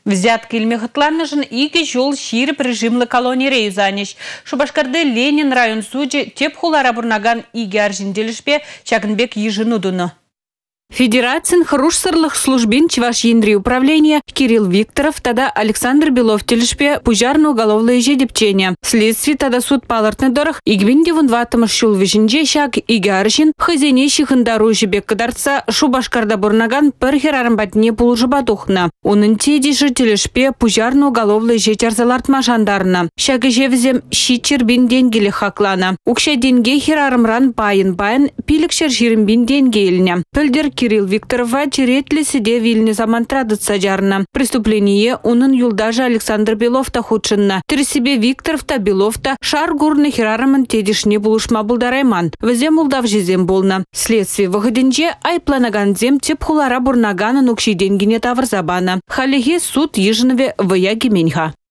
Взятка илмехатланныжын иге жол ширіп режимлы колония рейзанеш. Шубашкарды Ленин район суджи теп хулара бурнаган иге аржинделішпе Чакынбек ежинудуны. Федерацин хрушсырлых службин Чуваш Яндри управления Кирилл Викторов тада Александр Белов телешпе пужарно-уголовное жедепчение. Следствие тада суд палартны дорах игвинде вунватымыш шул вишинже шак игаржин хозяйнейших индару жебек кадарца Шубашкарда бурнаган перхерарым батне пулжыбатухна. Унын тедиші телешпе пужарно-уголовное жечарзалартма жандарна. Шак жевзем щичербин денгелі хаклана. Укша денге херарымран байын пилікшер жирімбин денгеліне. Пөлдер Кирилл Викторова черетлиседе вильне замантрадыца жарна. Преступление унын юлдажа Александр Белов-та худшынна. Терсебе Викторов-та Белов-та шар гурны херарымын тедишне булышма булдарайман. Візем улдав жезем болна. Следствие выходенже айпланаган зем тепхулара бурнагана нукши денгине таврзабана. Халеге суд ежинове ваяги меньха.